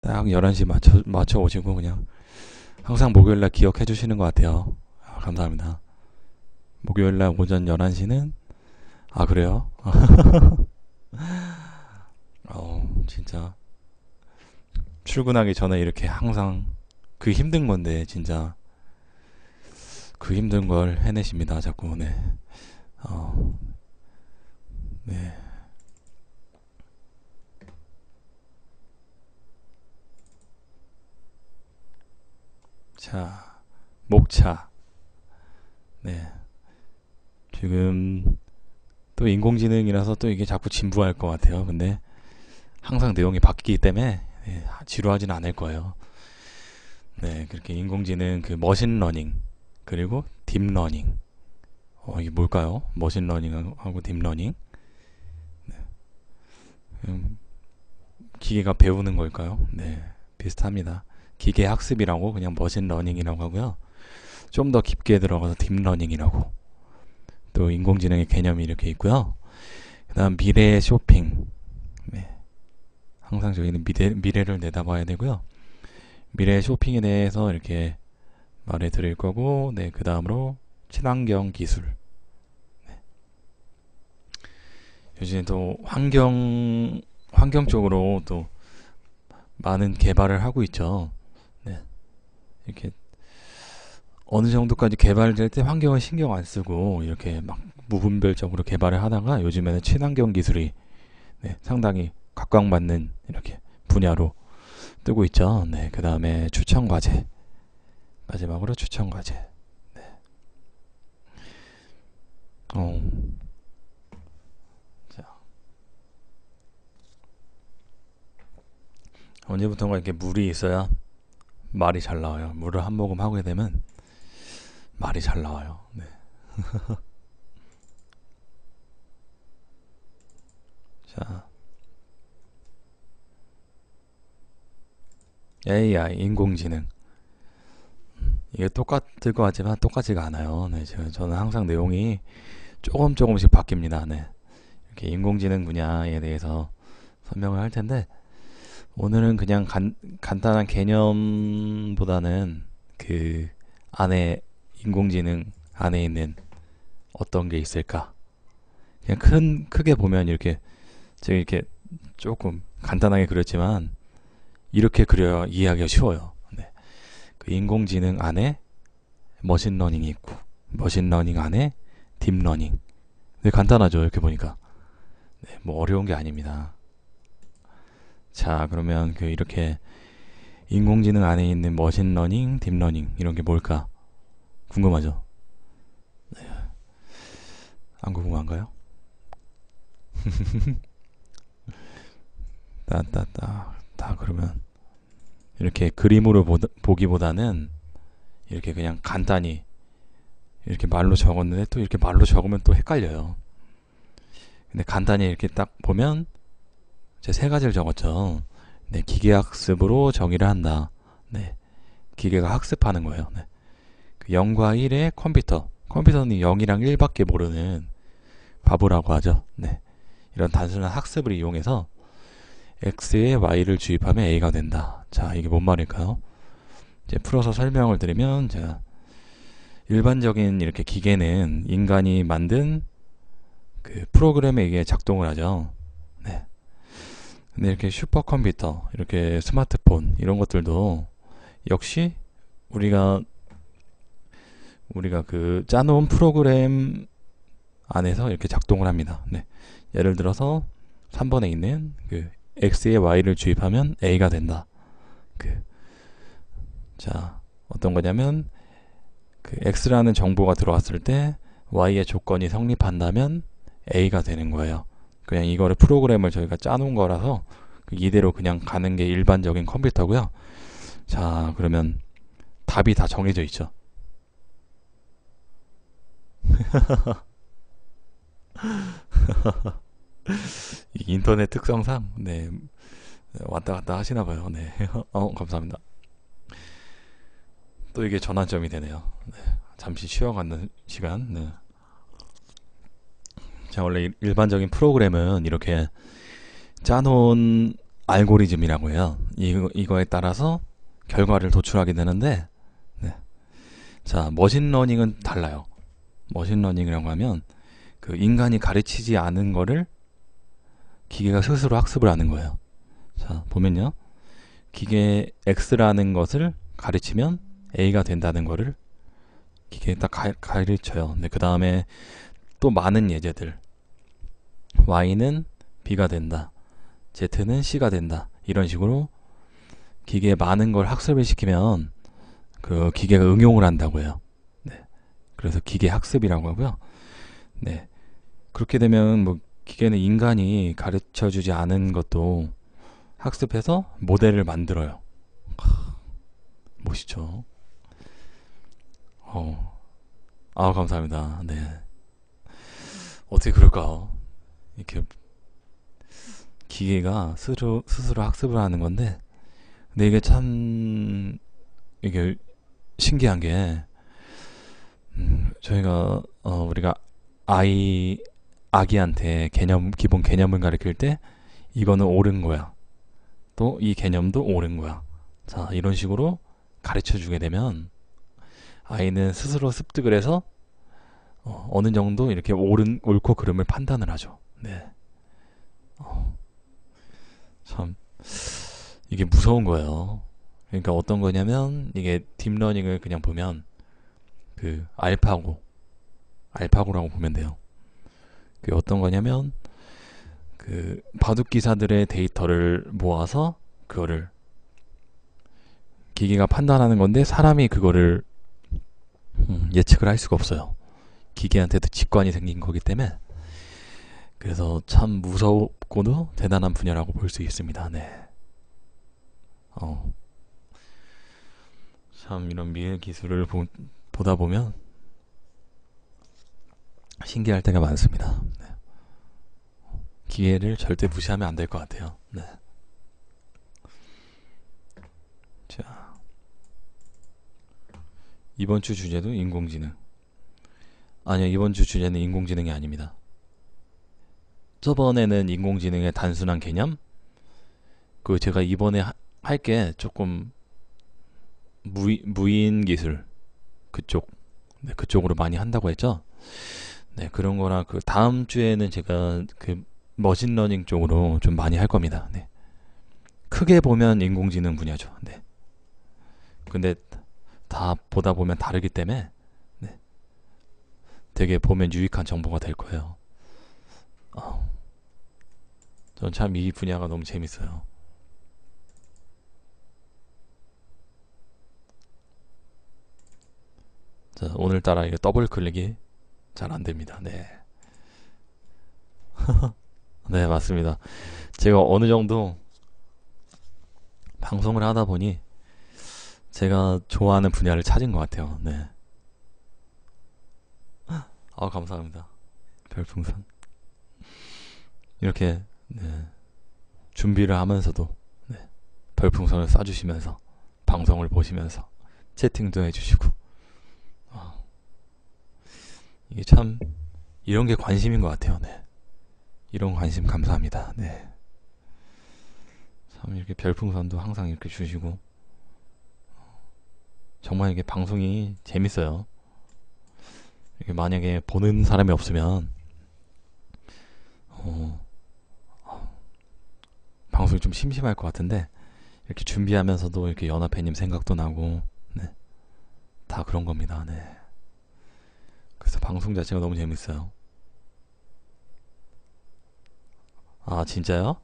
딱 11시 맞춰 오시고 그냥 항상 목요일날 기억해 주시는 것 같아요. 아, 감사합니다. 목요일날 오전 11시는 아 그래요? 진짜 출근하기 전에 이렇게 항상 그 힘든 건데 진짜 그 힘든 걸 해내십니다. 자꾸 네. 어, 네. 자, 목차. 네. 지금 또 인공지능이라서 또 이게 자꾸 진부할 것 같아요. 근데 항상 내용이 바뀌기 때문에 네, 지루하진 않을 거예요. 네, 그렇게 인공지능 그 머신러닝 그리고 딥러닝. 이게 뭘까요? 머신러닝하고 딥러닝. 음, 기계가 배우는 걸까요? 네, 비슷합니다. 기계 학습이라고 그냥 머신러닝이라고 하고요. 좀 더 깊게 들어가서 딥러닝이라고 또 인공지능의 개념이 이렇게 있고요. 그다음 미래의 쇼핑. 네, 항상 저희는 미래를 내다봐야 되고요. 미래의 쇼핑에 대해서 이렇게 말해 드릴 거고, 네, 그 다음으로 친환경 기술. 네. 요즘 또 환경 쪽으로 또 많은 개발을 하고 있죠. 네. 이렇게 어느 정도까지 개발될 때 환경을 신경 안 쓰고 이렇게 막 무분별적으로 개발을 하다가 요즘에는 친환경 기술이 네, 상당히 각광받는 이렇게 분야로 뜨고 있죠. 네, 그 다음에 추천 과제. 마지막으로 추천 과제. 네. 어, 자, 언제부턴가 이렇게 물이 있어야 말이 잘 나와요. 물을 한 모금 하게 되면 말이 잘 나와요. 네. 자, AI, 인공지능. 이게 똑같을 것 같지만 똑같지가 않아요. 네, 저는 항상 내용이 조금씩 바뀝니다. 네. 이렇게 인공지능 분야에 대해서 설명을 할 텐데, 오늘은 그냥 간단한 개념보다는 그 안에, 인공지능 안에 있는 어떤 게 있을까? 그냥 크게 보면 이렇게, 제가 이렇게 조금 간단하게 그렸지만, 이렇게 그려야 이해하기가 쉬워요. 네. 그 인공지능 안에 머신러닝이 있고, 머신러닝 안에 딥러닝. 네, 간단하죠. 이렇게 보니까. 네, 뭐 어려운 게 아닙니다. 자, 그러면 그 이렇게 인공지능 안에 있는 머신러닝, 딥러닝 이런 게 뭘까? 궁금하죠? 안 궁금한가요? 다 그러면 이렇게 그림으로 보기보다는 이렇게 그냥 간단히 이렇게 말로 적었는데 또 이렇게 말로 적으면 또 헷갈려요. 근데 간단히 이렇게 딱 보면 제 세 가지를 적었죠. 네, 기계학습으로 정의를 한다. 네, 기계가 학습하는 거예요. 네. 그 0과 1의 컴퓨터. 컴퓨터는 0이랑 1밖에 모르는 바보라고 하죠. 네. 이런 단순한 학습을 이용해서 x에 y를 주입하면 a가 된다. 자, 이게 뭔 말일까요? 이제 풀어서 설명을 드리면, 자, 일반적인 이렇게 기계는 인간이 만든 그 프로그램에 의해 작동을 하죠. 네. 근데 이렇게 슈퍼컴퓨터, 이렇게 스마트폰 이런 것들도 역시 우리가 그 짜놓은 프로그램 안에서 이렇게 작동을 합니다. 네. 예를 들어서 3번에 있는 그 x에 y를 주입하면 a가 된다. 그 자, 어떤 거냐면 그 x라는 정보가 들어왔을 때 y의 조건이 성립한다면 a가 되는 거예요. 그냥 이거를 프로그램을 저희가 짜놓은 거라서 이대로 그냥 가는 게 일반적인 컴퓨터고요. 자, 그러면 답이 다 정해져 있죠. 인터넷 특성상 네, 왔다 갔다 하시나 봐요. 네. 감사합니다. 또 이게 전환점이 되네요. 네. 잠시 쉬어가는 시간. 네. 자, 원래 일반적인 프로그램은 이렇게 짜놓은 알고리즘이라고 해요. 이거에 따라서 결과를 도출하게 되는데, 네. 자, 머신러닝은 달라요. 머신러닝이라고 하면 그 인간이 가르치지 않은 거를 기계가 스스로 학습을 하는 거예요. 자, 보면요. 기계 X라는 것을 가르치면 A가 된다는 거를 기계에 딱 가르쳐요. 근데 그 다음에 또 많은 예제들. Y는 B가 된다. Z는 C가 된다. 이런 식으로 기계에 많은 걸 학습을 시키면 그 기계가 응용을 한다고 해요. 네. 그래서 기계 학습이라고 하고요. 네. 그렇게 되면 뭐 기계는 인간이 가르쳐 주지 않은 것도 학습해서 모델을 만들어요. 멋있죠. 감사합니다. 네. 어떻게 그럴까? 이렇게 기계가 스스로 학습을 하는 건데, 근데 이게 참, 이게 신기한 게, 저희가, 우리가 아기한테 기본 개념을 가르칠 때, 이거는 옳은 거야. 또 이 개념도 옳은 거야. 자, 이런 식으로 가르쳐 주게 되면, 아이는 스스로 습득을 해서, 어느 정도 이렇게 옳고 그름을 판단을 하죠. 네. 참, 이게 무서운 거예요. 그러니까 어떤 거냐면, 이게 딥러닝을 그냥 보면, 그, 알파고라고 보면 돼요. 그게 어떤 거냐면, 그, 바둑 기사들의 데이터를 모아서, 그거를, 기계가 판단하는 건데, 사람이 그거를, 예측을 할 수가 없어요. 기계한테도 직관이 생긴 거기 때문에, 그래서 참 무섭고도 대단한 분야라고 볼 수 있습니다. 네. 참 이런 미래 기술을 보다 보면 신기할 때가 많습니다. 네. 기회를 절대 무시하면 안 될 것 같아요. 네. 자, 이번 주 주제도 인공지능. 아니요, 이번 주 주제는 인공지능이 아닙니다. 저번에는 인공지능의 단순한 개념? 그 제가 이번에 할 게 조금 무인 기술 그쪽, 네, 그쪽으로 많이 한다고 했죠. 네, 그런 거라 그 다음 주에는 제가 그 머신러닝 쪽으로 좀 많이 할 겁니다. 네. 크게 보면 인공지능 분야죠. 네. 근데 다 보다 보면 다르기 때문에 네. 되게 보면 유익한 정보가 될 거예요. 전 참 이 분야가 너무 재밌어요. 자, 오늘따라 이게 더블 클릭이 잘 안 됩니다. 네. 네, 맞습니다. 제가 어느 정도 방송을 하다 보니 제가 좋아하는 분야를 찾은 것 같아요. 네. 감사합니다. 별풍선. 이렇게 네, 준비를 하면서도 네, 별풍선을 쏴주시면서 방송을 보시면서 채팅도 해주시고 이게 참 이런 게 관심인 것 같아요. 네. 이런 관심 감사합니다. 네. 참 이렇게 별풍선도 항상 이렇게 주시고 정말 이게 방송이 재밌어요. 이게 만약에 보는 사람이 없으면 방송이 좀 심심할 것 같은데 이렇게 준비하면서도 이렇게 연합회님 생각도 나고 네. 다 그런 겁니다. 네. 그래서 방송 자체가 너무 재밌어요. 아, 진짜요?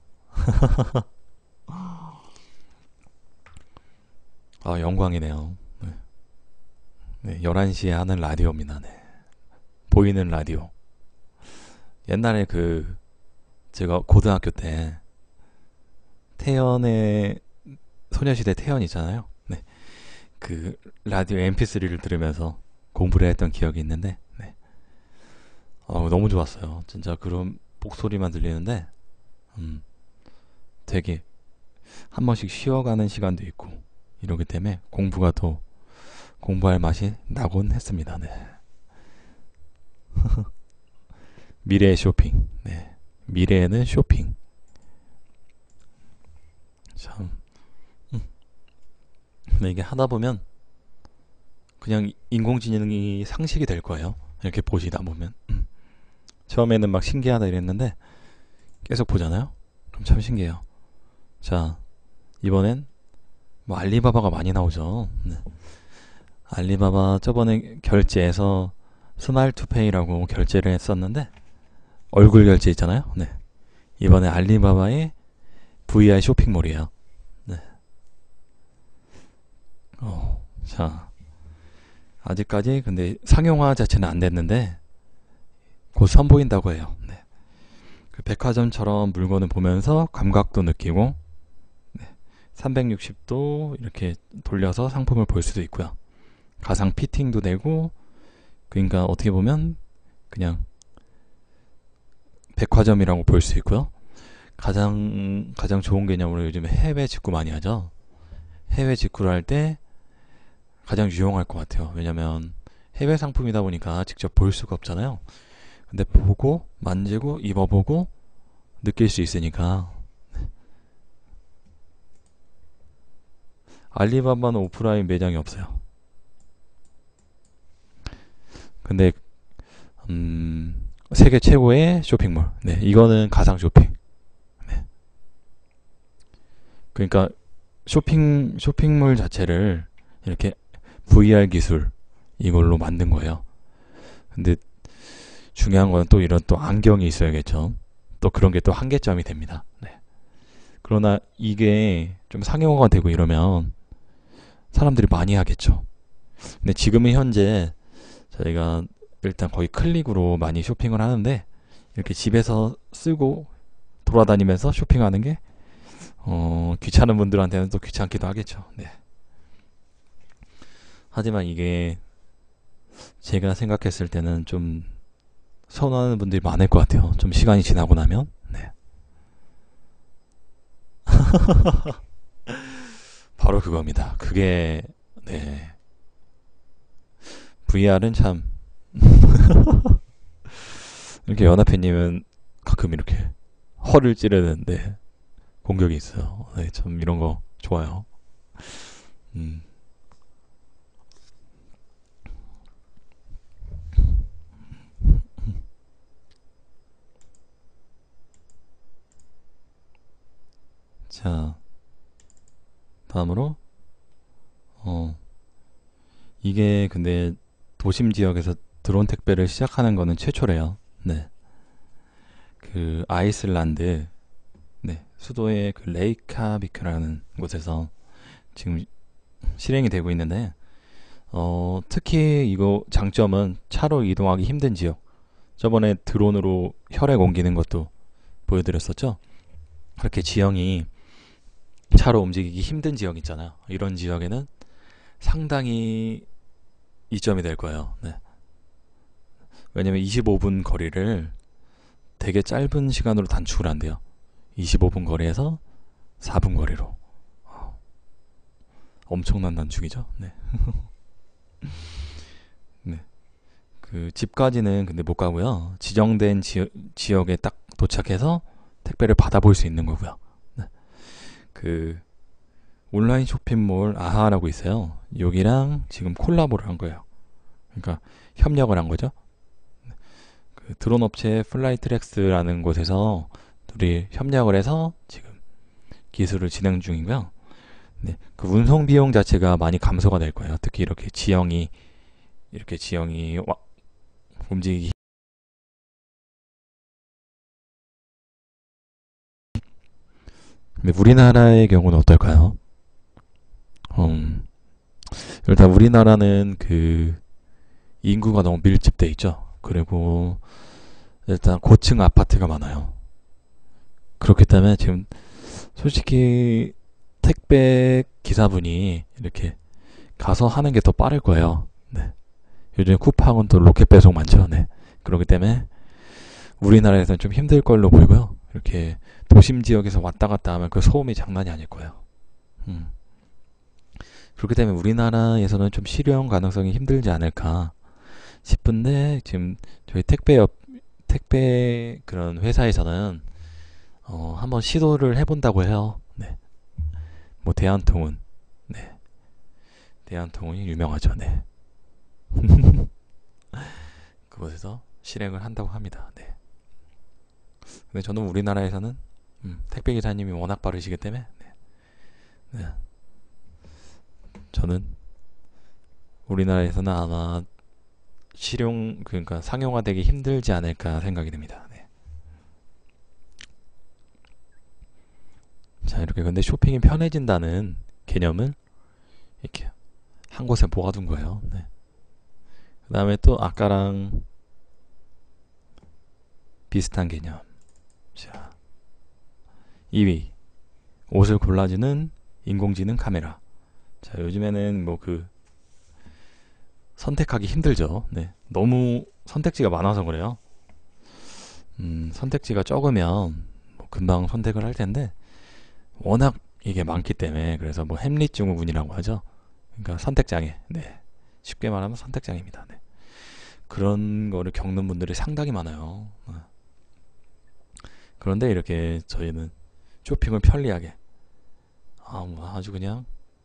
영광이네요. 네. 네, 11시에 하는 라디오입니다. 네. 보이는 라디오. 옛날에 제가 고등학교 때 태연의 소녀시대 태연 있잖아요. 네. 그 라디오 MP3를 들으면서 공부를 했던 기억이 있는데 네. 너무 좋았어요. 진짜 그런 목소리만 들리는데 되게 한 번씩 쉬어가는 시간도 있고 이러기 때문에 공부가 더 공부할 맛이 나곤 했습니다. 네. 미래의 쇼핑. 네. 미래에는 쇼핑. 참. 근데 이게 하다 보면 그냥 인공지능이 상식이 될 거예요. 이렇게 보시다 보면. 처음에는 막 신기하다 이랬는데 계속 보잖아요. 그럼 참 신기해요. 자, 이번엔 뭐 알리바바가 많이 나오죠. 네. 알리바바 저번에 결제해서 스마일 투페이라고 결제를 했었는데 얼굴 결제 있잖아요. 네. 이번에 알리바바의 VR 쇼핑몰이에요. 네. 자, 아직까지 근데 상용화 자체는 안 됐는데 곧 선보인다고 해요. 네. 그 백화점처럼 물건을 보면서 감각도 느끼고 360도 이렇게 돌려서 상품을 볼 수도 있고요. 가상 피팅도 되고, 그러니까 어떻게 보면 그냥 백화점이라고 볼 수 있고요. 가장 좋은 개념으로 요즘 해외 직구 많이 하죠. 해외 직구를 할 때 가장 유용할 것 같아요. 왜냐면 해외 상품이다 보니까 직접 볼 수가 없잖아요. 근데 보고 만지고 입어보고 느낄 수 있으니까. 알리바바는 오프라인 매장이 없어요. 근데 세계 최고의 쇼핑몰. 네, 이거는 가상 쇼핑. 네. 그러니까 쇼핑몰 자체를 이렇게 VR 기술 이걸로 만든 거예요. 근데 중요한 건 또 이런 또 안경이 있어야겠죠. 또 그런 게 또 한계점이 됩니다. 네. 그러나 이게 좀 상용화가 되고 이러면 사람들이 많이 하겠죠. 근데 지금은 현재 저희가 일단 거의 클릭으로 많이 쇼핑을 하는데 이렇게 집에서 쓰고 돌아다니면서 쇼핑하는 게 귀찮은 분들한테는 또 귀찮기도 하겠죠. 네. 하지만 이게 제가 생각했을 때는 좀 선호하는 분들이 많을 것 같아요. 좀 시간이 지나고 나면. 네. 바로 그겁니다. 그게 네. VR은 참 이렇게 연합회님은 가끔 이렇게 허를 찌르는데 공격이 있어요. 네, 참 이런 거 좋아요. 자, 다음으로 이게 근데 도심 지역에서 드론 택배를 시작하는 거는 최초래요. 네. 그 아이슬란드 네, 수도의 그 레이카비크라는 곳에서 지금 실행이 되고 있는데 특히 이거 장점은 차로 이동하기 힘든 지역. 저번에 드론으로 혈액 옮기는 것도 보여드렸었죠. 그렇게 지형이 차로 움직이기 힘든 지역 있잖아요. 이런 지역에는 상당히 이점이 될 거예요. 네. 왜냐면 25분 거리를 되게 짧은 시간으로 단축을 한대요. 25분 거리에서 4분 거리로. 엄청난 단축이죠. 네. 네. 그 집까지는 근데 못 가고요. 지정된 지역에 딱 도착해서 택배를 받아볼 수 있는 거고요. 네. 그 온라인 쇼핑몰 아하라고 있어요. 여기랑 지금 콜라보를 한 거예요. 그러니까 협력을 한 거죠. 그 드론 업체 플라이트렉스라는 곳에서 둘이 협력을 해서 지금 기술을 진행 중이고요. 네, 그 운송 비용 자체가 많이 감소가 될 거예요. 특히 이렇게 지형이 움직이기. 근데 우리나라의 경우는 어떨까요? 일단 우리나라는 그 인구가 너무 밀집돼 있죠. 그리고 일단 고층 아파트가 많아요. 그렇기 때문에 지금 솔직히 택배 기사분이 이렇게 가서 하는 게 더 빠를 거예요. 네. 요즘 쿠팡은 또 로켓 배송 많죠. 네. 그렇기 때문에 우리나라에서는 좀 힘들 걸로 보이고요. 이렇게 도심 지역에서 왔다 갔다 하면 그 소음이 장난이 아닐 거예요. 그렇기 때문에 우리나라에서는 좀 실현 가능성이 힘들지 않을까 싶은데 지금 저희 택배 그런 회사에서는 한번 시도를 해본다고 해요. 네. 뭐 대한통운, 네, 대한통운이 유명하죠. 네. 그곳에서 실행을 한다고 합니다. 네. 근데 저는 우리나라에서는 택배 기사님이 워낙 빠르시기 때문에 네. 네. 저는 우리나라에서는 아마 그러니까 상용화되기 힘들지 않을까 생각이 듭니다. 네. 자, 이렇게 근데 쇼핑이 편해진다는 개념을 이렇게 한 곳에 모아둔 거예요. 네. 그 다음에 또 아까랑 비슷한 개념. 자, 2위 옷을 골라주는 인공지능 카메라. 자, 요즘에는 뭐 선택하기 힘들죠. 네. 너무 선택지가 많아서 그래요. 선택지가 적으면 뭐 금방 선택을 할 텐데 워낙 이게 많기 때문에 그래서 뭐 햄릿 증후군이라고 하죠. 그러니까 선택장애. 네. 쉽게 말하면 선택장애입니다. 네. 그런 거를 겪는 분들이 상당히 많아요. 그런데 이렇게 저희는 쇼핑을 편리하게 뭐 아주 그냥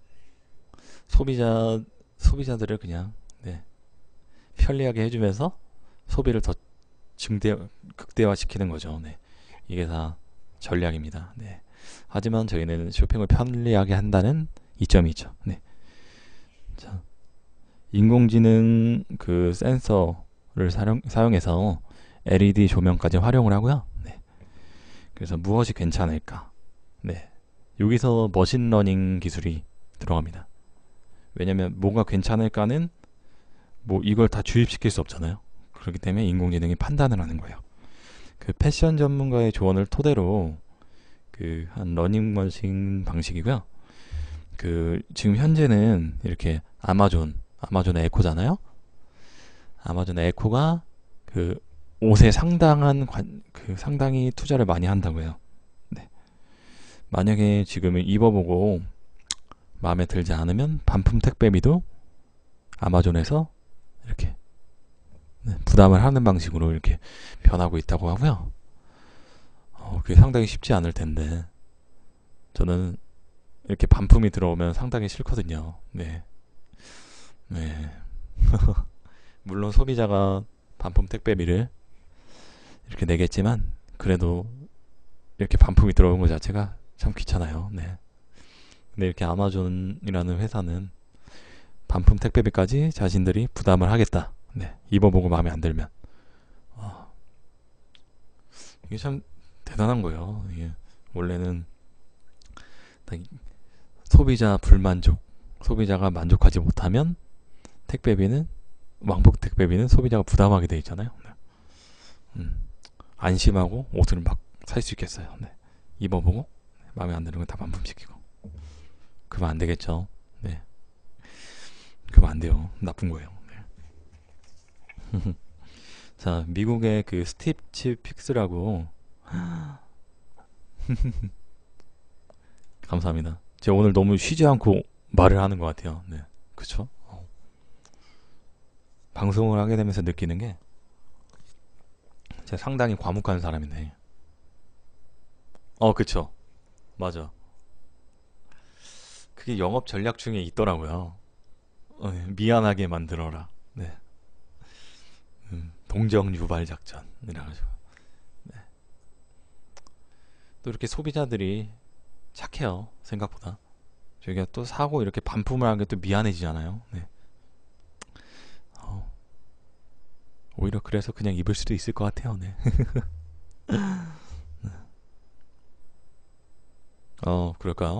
소비자들을 그냥 네, 편리하게 해주면서 소비를 더 극대화시키는 거죠. 네. 이게 다 전략입니다. 네. 하지만 저희는 쇼핑을 편리하게 한다는 이점이 있죠. 네. 자, 인공지능 센서를 사용해서 LED 조명까지 활용을 하고요. 네. 그래서 무엇이 괜찮을까? 네. 여기서 머신러닝 기술이 들어갑니다. 왜냐면 뭐가 괜찮을까는 뭐 이걸 다 주입시킬 수 없잖아요. 그렇기 때문에 인공지능이 판단을 하는 거예요. 패션 전문가의 조언을 토대로 한 러닝머신 방식이고요. 지금 현재는 이렇게 아마존의 에코잖아요. 아마존의 에코가 옷에 상당히 투자를 많이 한다고요. 네. 만약에 지금 입어보고 마음에 들지 않으면 반품 택배비도 아마존에서 이렇게 부담을 하는 방식으로 이렇게 변하고 있다고 하고요. 그게 상당히 쉽지 않을 텐데 저는 이렇게 반품이 들어오면 상당히 싫거든요. 네. 네. 물론 소비자가 반품 택배비를 이렇게 내겠지만 그래도 이렇게 반품이 들어오는 것 자체가 참 귀찮아요. 네. 근데 이렇게 아마존이라는 회사는 반품 택배비까지 자신들이 부담을 하겠다. 네. 입어보고 마음에 안 들면 이게 참 대단한 거예요. 이게 원래는 소비자 불만족, 소비자가 만족하지 못하면 왕복 택배비는 소비자가 부담하게 돼 있잖아요. 네. 안심하고 옷을 막 살 수 있겠어요. 네. 입어보고 마음에 안 드는 건 다 반품시키고. 그러면 안 되겠죠. 네. 그러면 안 돼요. 나쁜 거예요. 네. 자, 미국의 스티브 픽스라고 감사합니다. 제가 오늘 너무 쉬지 않고 말을 하는 것 같아요. 네, 그쵸? 방송을 하게 되면서 느끼는 게 제가 상당히 과묵한 사람인데 그쵸. 맞아. 그게 영업 전략 중에 있더라고요. 미안하게 만들어라. 네. 동정 유발 작전이라 가지고. 네. 또 이렇게 소비자들이 착해요. 생각보다. 저희가 또 사고 이렇게 반품을 하는 게 또 미안해지잖아요. 네. 오히려 그래서 그냥 입을 수도 있을 것 같아요. 네. 그럴까요?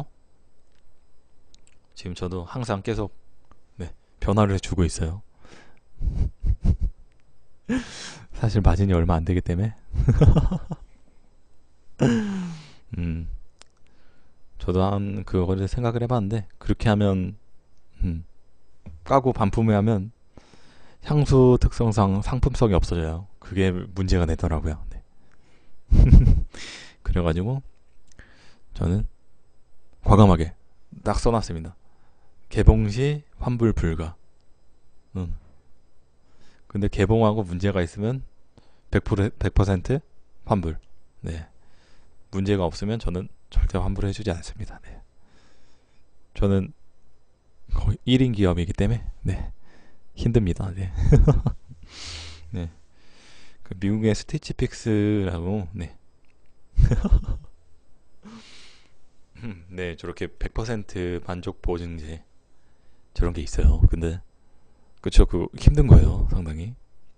지금 저도 항상 계속 변화를 해주고 있어요. 사실 마진이 얼마 안 되기 때문에 저도 그거를 생각을 해봤는데 그렇게 하면 까고 반품을 하면 향수 특성상 상품성이 없어져요. 그게 문제가 되더라고요. 네. 그래가지고 저는 과감하게 딱 써놨습니다. 개봉 시 환불 불가. 근데 개봉하고 문제가 있으면 100% 환불. 네. 문제가 없으면 저는 절대 환불해주지 않습니다. 네. 저는 거의 1인 기업이기 때문에 네 힘듭니다. 네. 네. 그 미국의 스티치픽스라고 네. 네 저렇게 100% 만족 보증제 저런 게 있어요. 근데 그쵸 그 힘든 거예요 상당히.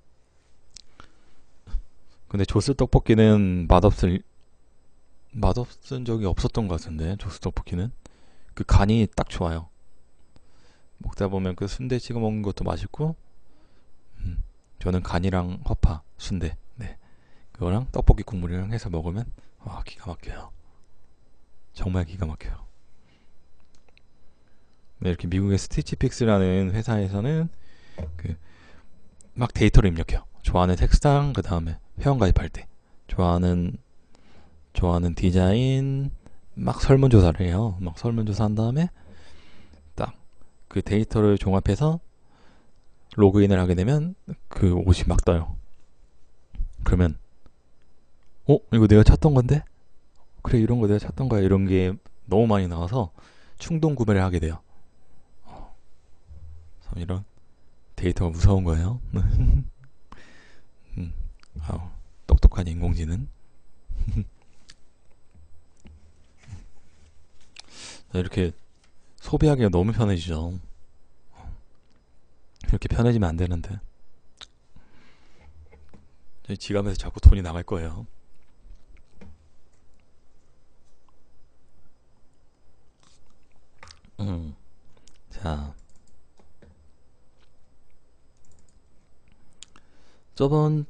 근데 조스 떡볶이는 맛없은 적이 없었던 것 같은데 조스 떡볶이는 그 간이 딱 좋아요. 먹다 보면 그 순대 찍어 먹는 것도 맛있고 저는 간이랑 허파 순대 네 그거랑 떡볶이 국물이랑 해서 먹으면 와 기가 막혀요. 정말 기가 막혀요. 네, 이렇게 미국의 스티치픽스라는 회사에서는 그 막 데이터를 입력해요. 좋아하는 색상 그 다음에 회원 가입할 때 좋아하는 디자인 막 설문조사를 해요. 막 설문조사한 다음에 딱 그 데이터를 종합해서 로그인을 하게 되면 그 옷이 막 떠요. 그러면 이거 내가 찾던 건데? 그래 이런 거 내가 찾던 거야 이런 게 너무 많이 나와서 충동 구매를 하게 돼요. 참 이런 데이터가 무서운 거예요. 아우, 똑똑한 인공지능. 이렇게 소비하기가 너무 편해지죠. 이렇게 편해지면 안 되는데 저희 지갑에서 자꾸 돈이 나갈 거예요. 자 저번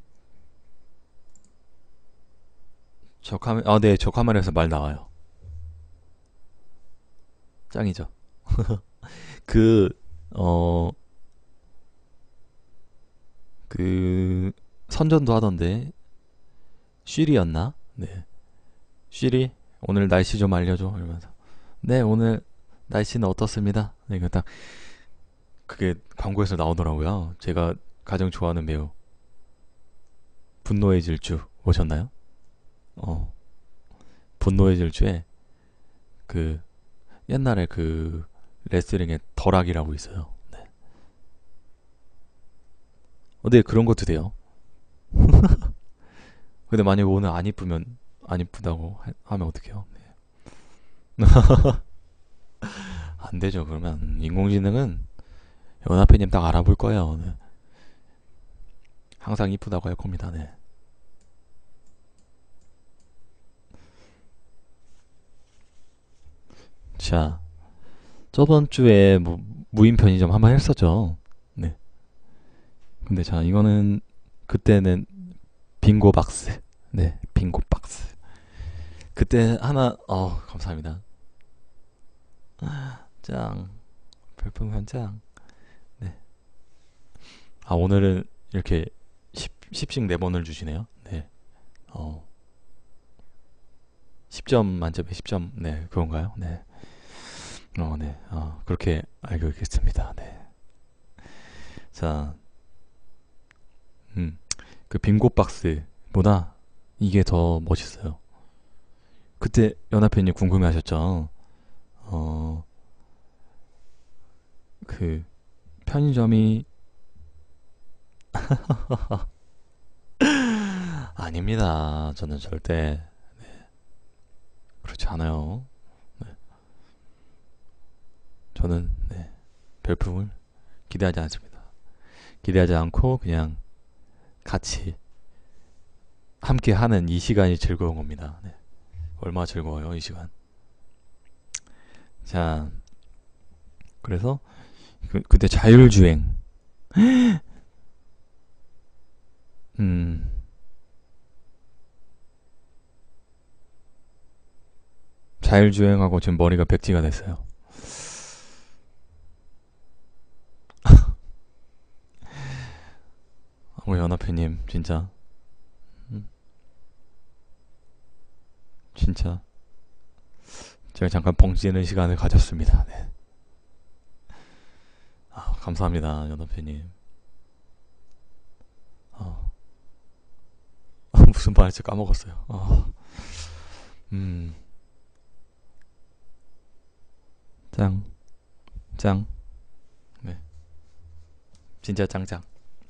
저 카메라에서 말 나와요. 짱이죠. 그, 어, 그, 선전도 하던데, 쉬리였나? 네. 쉬리, 오늘 날씨 좀 알려줘. 이러면서. 네, 오늘 날씨는 어떻습니다. 네, 딱, 그게 광고에서 나오더라고요. 제가 가장 좋아하는 배우, 분노의 질주, 보셨나요? 어, 분노의 질주에, 그, 옛날에 그, 레슬링의 덜악이라고 있어요. 네. 네, 그런 것도 돼요. 근데 만약에 오늘 안 이쁘면 안 이쁘다고 하면 어떡해요? 네. 안 되죠. 그러면 인공지능은 연하팬님 딱 알아볼 거예요. 네. 항상 이쁘다고 할 겁니다. 네. 자, 저번 주에 뭐 무인 편의점 한번 했었죠. 네. 근데 자, 이거는 그때는 빙고 박스. 네, 빙고 박스. 그때 하나, 감사합니다. 짱. 별풍선 짱. 네. 아, 오늘은 이렇게 10씩 4번을 주시네요. 네. 10점 만점에 10점. 네, 그건가요? 네. 네. 그렇게 알고 있겠습니다. 네. 자, 그 빙고 박스보다 이게 더 멋있어요. 그때 연합회님 궁금해 하셨죠? 그 편의점이 아닙니다. 저는 절대 그렇지 않아요. 네. 저는 네, 별풍을 기대하지 않습니다. 기대하지 않고 그냥 같이 함께 하는 이 시간이 즐거운 겁니다. 네. 얼마나 즐거워요, 이 시간. 자, 그래서 그때 자율주행. 음, 자율주행하고 지금 머리가 백지가 됐어요. 우리 연합회님 진짜 진짜 제가 잠깐 벙찌는 시간을 가졌습니다. 네. 감사합니다, 연합회님. 무슨 말인지 까먹었어요. 짱. 짱. 네. 진짜 짱짱.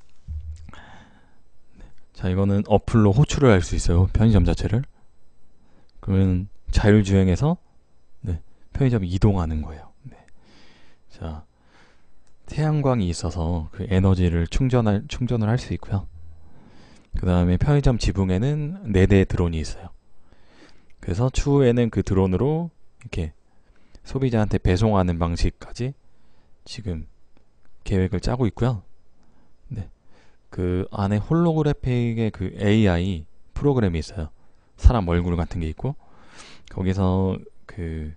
자, 이거는 어플로 호출을 할 수 있어요. 편의점 자체를. 그러면 자율주행해서 네, 편의점 이동하는 거예요. 네. 자, 태양광이 있어서 그 에너지를 충전을 할 수 있고요. 그 다음에 편의점 지붕에는 4대의 드론이 있어요. 그래서 추후에는 그 드론으로 이렇게 소비자한테 배송하는 방식까지 지금 계획을 짜고 있고요. 네. 그 안에 홀로그래픽의 그 AI 프로그램이 있어요. 사람 얼굴 같은 게 있고, 거기서 그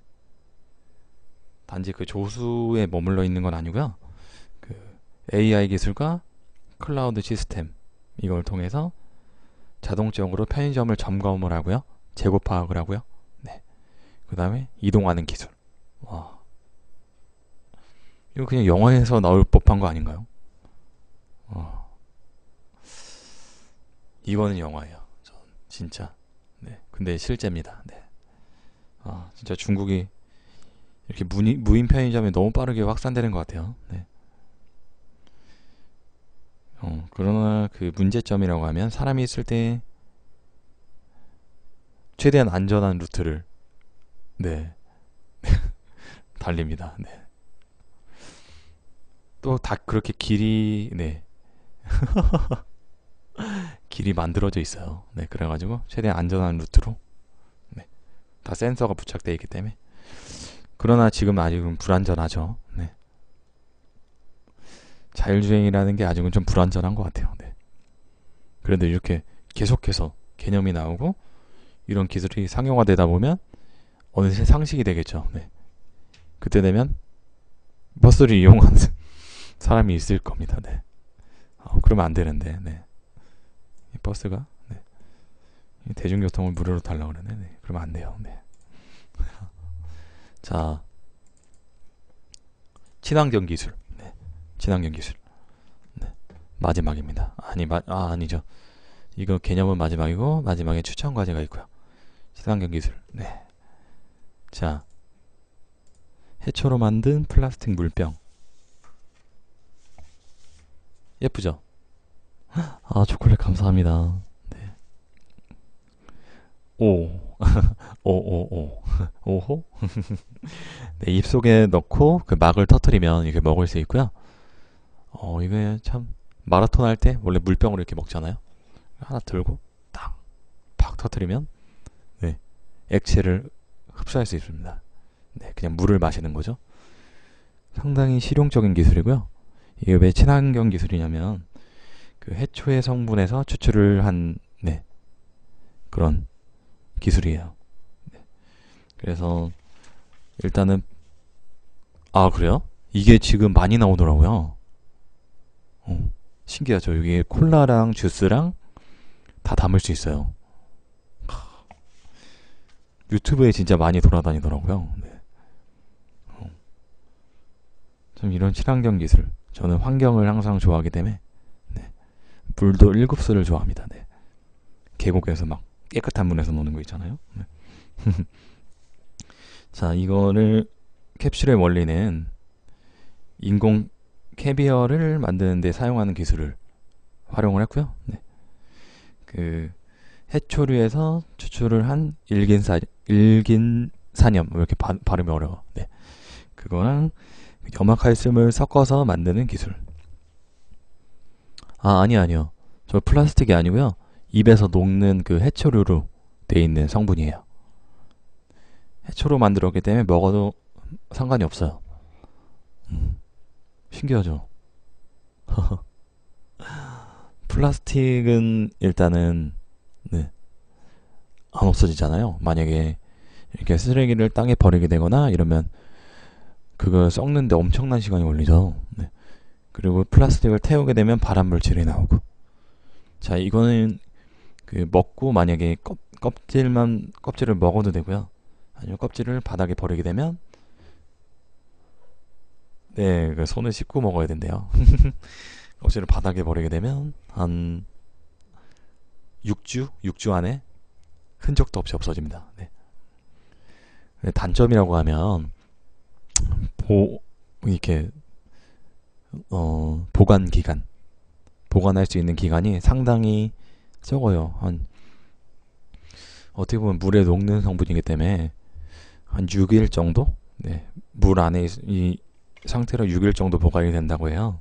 단지 그 조수에 머물러 있는 건 아니고요. 그 AI 기술과 클라우드 시스템 이걸 통해서 자동적으로 편의점을 점검을 하고요. 재고 파악을 하고요. 네. 그 다음에 이동하는 기술. 와. 이거 그냥 영화에서 나올 법한 거 아닌가요? 이거는 영화예요. 진짜. 네. 근데 실제입니다. 네. 진짜 중국이 이렇게 무인 편의점이 너무 빠르게 확산되는 것 같아요. 네. 그러나 그 문제점이라고 하면 사람이 있을 때 최대한 안전한 루트를 네. 달립니다. 네. 또 다 그렇게 길이 네. 길이 만들어져 있어요. 네, 그래가지고 최대한 안전한 루트로 네, 다 센서가 부착되어 있기 때문에. 그러나 지금 아직은 불안전하죠. 네. 자율주행이라는 게 아직은 좀 불안전한 것 같아요. 네. 그런데 이렇게 계속해서 개념이 나오고 이런 기술이 상용화되다 보면 어느새 상식이 되겠죠. 네. 그때 되면 버스를 이용하는 사람이 있을 겁니다. 네. 그러면 안 되는데. 네. 이 버스가 네. 대중교통을 무료로 달라고 그러네. 네. 그러면 안 돼요. 네. 자, 친환경 기술. 네. 친환경 기술. 네. 마지막입니다. 아니죠. 이거 개념은 마지막이고 마지막에 추천 과제가 있고요. 친환경 기술. 네. 자, 해초로 만든 플라스틱 물병. 예쁘죠? 초콜릿 감사합니다. 네. 오호? 네, 입속에 넣고 그 막을 터트리면 이렇게 먹을 수 있고요. 이게 참 마라톤 할 때 원래 물병으로 이렇게 먹잖아요. 하나 들고 팍 터트리면 네, 액체를 흡수할 수 있습니다. 네, 그냥 물을 마시는 거죠. 상당히 실용적인 기술이고요. 이게 왜 친환경 기술이냐면 그 해초의 성분에서 추출을 한 네, 그런 기술이에요. 네. 그래서 일단은 그래요? 이게 지금 많이 나오더라고요. 신기하죠. 여기 콜라랑 주스랑 다 담을 수 있어요. 유튜브에 진짜 많이 돌아다니더라고요. 네. 좀 이런 친환경 기술. 저는 환경을 항상 좋아하기 때문에 네. 물도 7수를 좋아합니다. 네. 계곡에서 막 깨끗한 물에서 노는 거 있잖아요. 네. 자, 이거를 캡슐의 원리는 인공 캐비어를 만드는 데 사용하는 기술을 활용을 했고요. 네. 그 해초류에서 추출을 한 일긴산염 이렇게 발음이 어려워. 네. 그거랑 염화칼슘을 섞어서 만드는 기술. 아니요. 저 플라스틱이 아니고요. 입에서 녹는 그 해초류로 돼 있는 성분이에요. 해초로 만들었기 때문에 먹어도 상관이 없어요. 신기하죠? 플라스틱은 일단은 네, 안 없어지잖아요. 만약에 이렇게 쓰레기를 땅에 버리게 되거나 이러면 그걸 썩는데 엄청난 시간이 걸리죠. 네. 그리고 플라스틱을 태우게 되면 발암 물질이 나오고. 자, 이거는 그 먹고 만약에 껍질을 먹어도 되고요. 아니면 껍질을 바닥에 버리게 되면 네, 그 손을 씻고 먹어야 된대요. 껍질을 바닥에 버리게 되면 한 6주 안에 흔적도 없이 없어집니다. 네. 단점이라고 하면 이렇게 보관 기간, 보관할 수 있는 기간이 상당히 적어요. 한 어떻게 보면 물에 녹는 성분이기 때문에 한 6일 정도? 네, 물 안에 이 상태로 6일 정도 보관이 된다고 해요.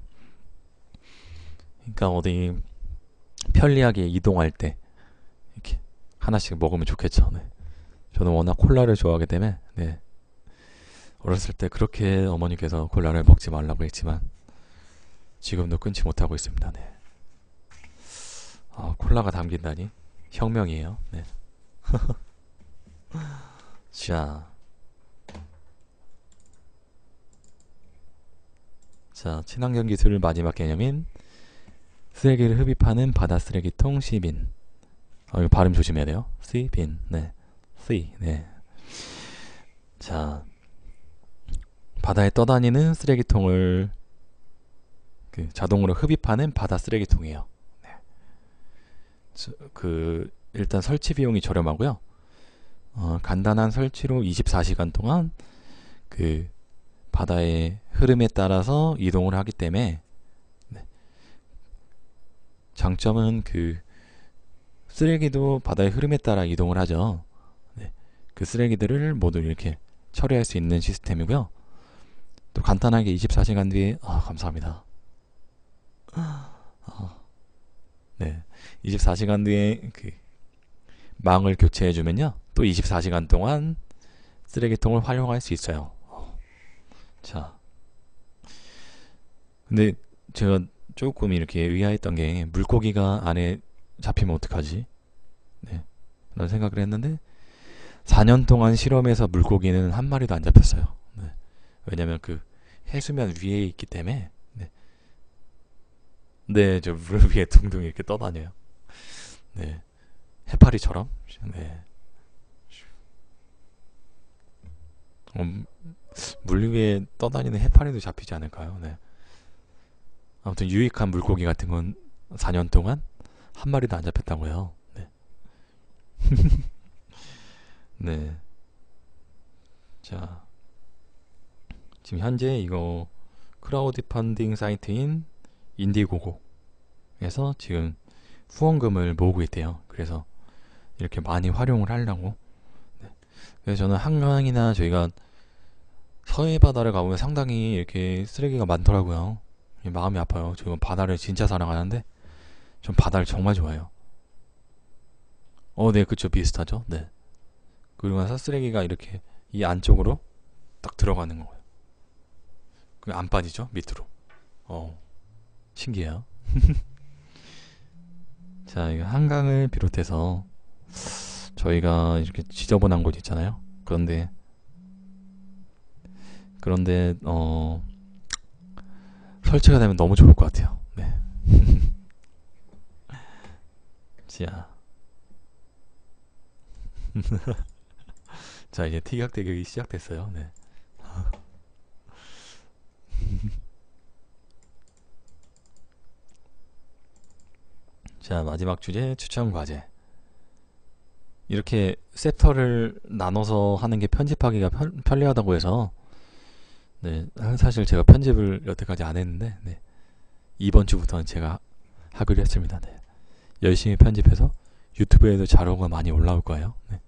그러니까 어디 편리하게 이동할 때 이렇게 하나씩 먹으면 좋겠죠. 네. 저는 워낙 콜라를 좋아하기 때문에 네. 어렸을 때 그렇게 어머니께서 콜라를 먹지 말라고 했지만 지금도 끊지 못하고 있습니다. 네. 콜라가 담긴다니 혁명이에요. 네. 자, 친환경 기술 마지막 개념인 쓰레기를 흡입하는 바다 쓰레기통 시빈. 이거 발음 조심해야 돼요. 시빈. 네. 시. 네. 자, 바다에 떠다니는 쓰레기통을 자동으로 흡입하는 바다 쓰레기통이에요. 네. 일단 설치 비용이 저렴하고요. 간단한 설치로 24시간 동안 바다의 흐름에 따라서 이동을 하기 때문에 네. 장점은 쓰레기도 바다의 흐름에 따라 이동을 하죠. 네. 그 쓰레기들을 모두 이렇게 처리할 수 있는 시스템이고요. 또 간단하게 24시간 뒤에 감사합니다. 네. 24시간 뒤에 망을 교체해주면요. 또 24시간 동안 쓰레기통을 활용할 수 있어요. 자. 근데 제가 조금 이렇게 의아했던 게 물고기가 안에 잡히면 어떡하지? 네. 라는 생각을 했는데 4년 동안 실험해서 물고기는 한 마리도 안 잡혔어요. 네. 왜냐면 해수면 위에 있기 때문에 네, 저 물 위에 둥둥 이렇게 떠다녀요. 네. 해파리처럼. 네. 물 위에 떠다니는 해파리도 잡히지 않을까요? 네. 아무튼 유익한 물고기 같은 건 4년 동안 한 마리도 안 잡혔다고요. 네. 네. 자, 지금 현재 이거 크라우드 펀딩 사이트인 인디고고에서 지금 후원금을 모으고 있대요. 그래서 이렇게 많이 활용을 하려고. 네. 그래서 저는 한강이나 저희가 서해 바다를 가보면 상당히 이렇게 쓰레기가 많더라고요. 마음이 아파요. 저는 바다를 진짜 사랑하는데 전 바다를 정말 좋아해요. 네, 그쵸. 비슷하죠. 네. 그리고 나서 쓰레기가 이렇게 이 안쪽으로 딱 들어가는 거예요. 안 빠지죠? 밑으로. 신기해요. 자, 이거 한강을 비롯해서 저희가 이렇게 지저분한 곳 있잖아요. 그런데 설치가 되면 너무 좋을 것 같아요. 네. 자, 자 이제 티격태격이 시작됐어요. 네. 자, 마지막 주제 추천 과제. 이렇게 섹터를 나눠서 하는 게 편집하기가 편리하다고 해서 네, 사실 제가 편집을 여태까지 안 했는데 네, 이번 주부터는 제가 하기로 했습니다. 네. 열심히 편집해서 유튜브에도 자료가 많이 올라올 거예요. 네.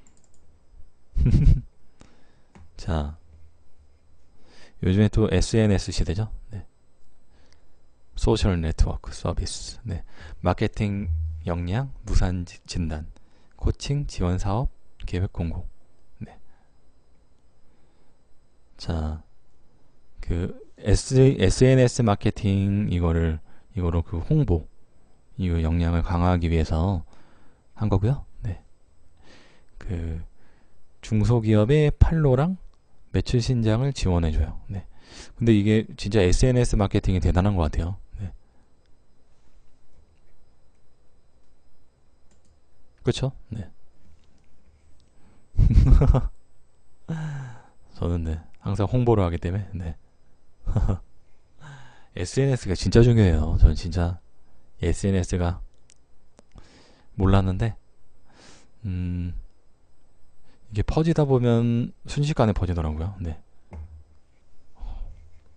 자, 요즘에 또 SNS 시대죠. 네. 소셜 네트워크 서비스, 네. 마케팅 역량, 무산 진단, 코칭 지원 사업, 계획 공고. 네. 자, SNS 마케팅 이거로 홍보 이거 역량을 강화하기 위해서 한 거고요. 네. 중소기업의 판로랑 매출 신장을 지원해줘요. 네. 근데 이게 진짜 SNS 마케팅이 대단한 것 같아요. 네. 그렇죠? 네. 저는 네, 항상 홍보를 하기 때문에 네. SNS가 진짜 중요해요. 저는 진짜 SNS가 몰랐는데 이게 퍼지다 보면 순식간에 퍼지더라고요. 네.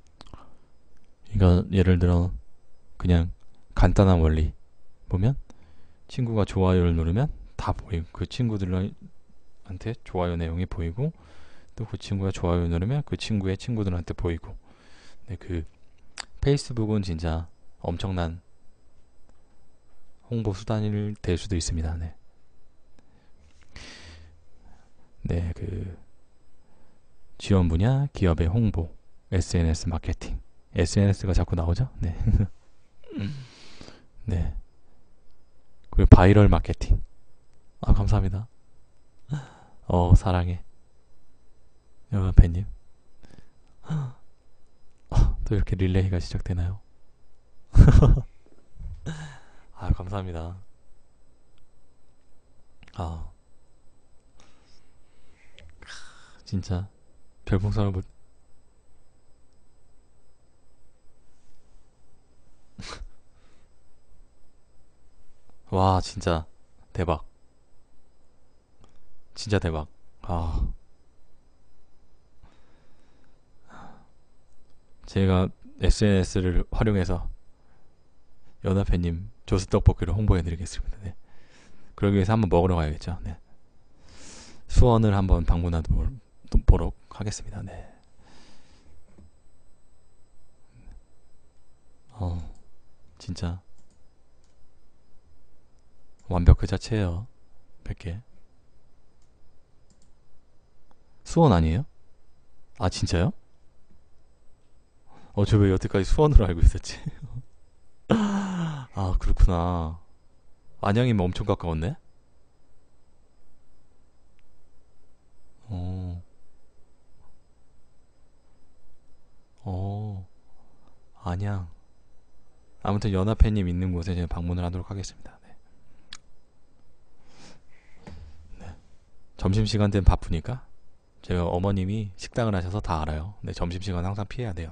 이거 예를 들어 그냥 간단한 원리 보면 친구가 좋아요를 누르면 다 보이고 그 친구들한테 좋아요 내용이 보이고 또 그 친구가 좋아요 누르면 그 친구의 친구들한테 보이고. 네, 그 페이스북은 진짜 엄청난 홍보 수단이 될 수도 있습니다. 네. 네, 그 지원 분야 기업의 홍보, SNS 마케팅. SNS가 자꾸 나오죠? 네. 네. 그리고 바이럴 마케팅. 아, 감사합니다. 사랑해. 연합회님. 또 이렇게 릴레이가 시작되나요? 아, 감사합니다. 아, 진짜 별풍선을 와, 진짜 대박. 진짜 대박. 아, 제가 SNS를 활용해서 연합회님 조스 떡볶이를 홍보해드리겠습니다. 네. 그러기 위해서 한번 먹으러 가야겠죠. 네. 수원을 한번 방문하도록 하겠습니다. 네. 진짜 완벽 그 자체예요. 100개. 수원 아니에요? 아, 진짜요? 저 왜 여태까지 수원으로 알고 있었지? 아, 그렇구나. 안양이면 엄청 가까웠네? 어, 어, 안양. 아무튼 연합회님 있는 곳에 제가 방문을 하도록 하겠습니다. 네. 네. 점심시간 되면 바쁘니까 제가 어머님이 식당을 하셔서 다 알아요. 네, 점심시간 항상 피해야 돼요.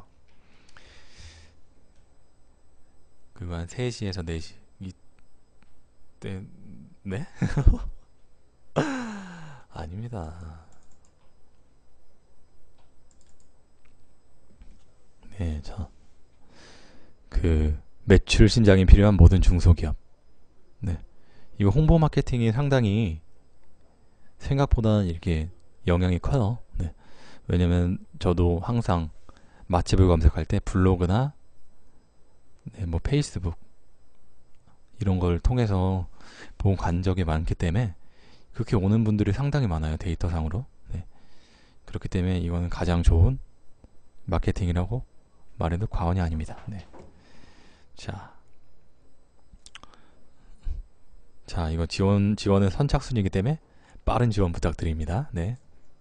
그리고 한 3시에서 4시 이때. 네? 아닙니다. 네, 그 매출 신장이 필요한 모든 중소기업. 네, 이거 홍보 마케팅이 상당히 생각보다는 이렇게 영향이 커요. 네, 왜냐면 저도 항상 맛집을 검색할 때 블로그나 네, 뭐 페이스북 이런 걸 통해서 본 간 적이 많기 때문에 그렇게 오는 분들이 상당히 많아요. 데이터상으로. 네, 그렇기 때문에 이거는 가장 좋은 마케팅이라고 말해도 과언이 아닙니다. 네. 자, 이거 지원은 선착순이기 때문에 빠른 지원 부탁드립니다. 네.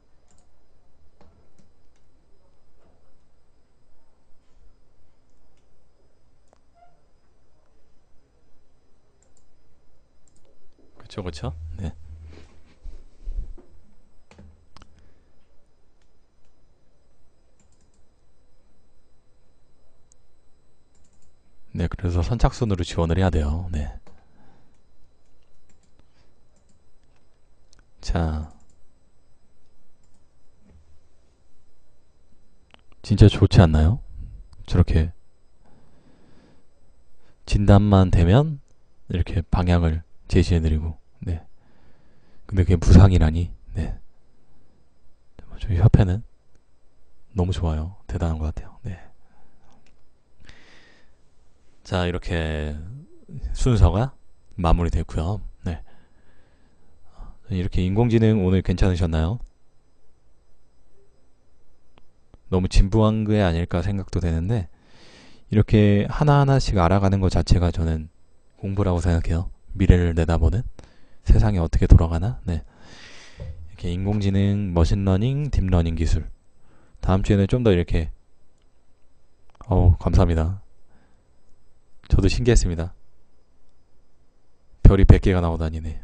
그쵸. 네. 네, 그래서 선착순으로 지원을 해야 돼요. 네. 자, 진짜 좋지 않나요? 저렇게 진단만 되면 이렇게 방향을 제시해드리고, 네. 근데 그게 무상이라니, 네. 저희 협회는 너무 좋아요. 대단한 것 같아요. 네. 자, 이렇게 순서가 마무리됐고요. 네. 이렇게 인공지능 오늘 괜찮으셨나요? 너무 진부한 게 아닐까 생각도 되는데 이렇게 하나하나씩 알아가는 것 자체가 저는 공부라고 생각해요. 미래를 내다보는 세상이 어떻게 돌아가나. 네. 이렇게 인공지능, 머신러닝, 딥러닝 기술. 다음 주에는 좀 더 이렇게 감사합니다. 저도 신기했습니다. 별이 100개가 나오다니네.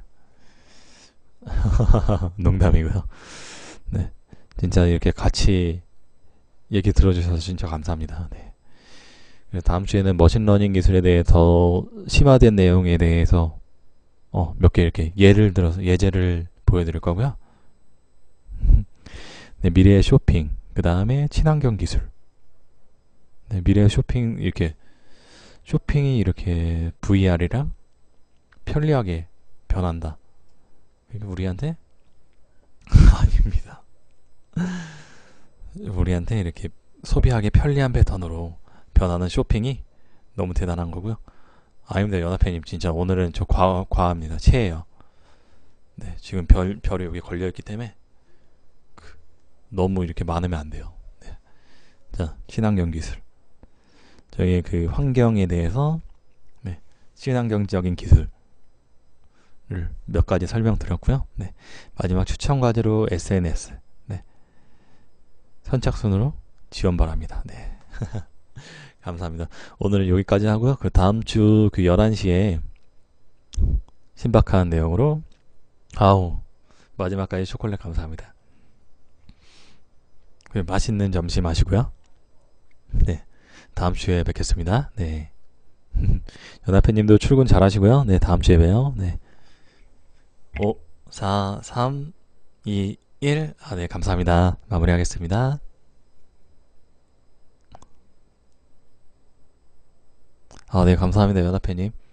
농담이고요. 네. 진짜 이렇게 같이 얘기 들어주셔서 진짜 감사합니다. 네. 다음 주에는 머신러닝 기술에 대해 더 심화된 내용에 대해서 몇 개 이렇게 예를 들어서 예제를 보여드릴 거고요. 네, 미래의 쇼핑, 그 다음에 친환경 기술, 네, 미래의 쇼핑 이렇게 쇼핑이 이렇게 VR이랑 편리하게 변한다. 이게 우리한테 아닙니다. 우리한테 이렇게 소비하기 편리한 패턴으로 변하는 쇼핑이 너무 대단한 거고요. 아닙니다, 연합회님. 진짜 오늘은 저 과합니다. 체해요. 네, 지금 별이 여기 걸려있기 때문에 너무 이렇게 많으면 안 돼요. 네. 자, 친환경 기술. 저희 그 환경에 대해서 네, 친환경적인 기술을 몇 가지 설명드렸고요. 네, 마지막 추천 과제로 SNS. 네, 선착순으로 지원 바랍니다. 네. 감사합니다. 오늘은 여기까지 하고요. 그 다음 주 그 11시에 신박한 내용으로 마지막까지 초콜릿 감사합니다. 맛있는 점심 하시고요. 네, 다음 주에 뵙겠습니다. 네. 연합회님도 출근 잘 하시고요. 네, 다음 주에 봬요. 네. 5, 4, 3, 2, 1. 네, 감사합니다. 마무리하겠습니다. 네, 감사합니다, 연합회님.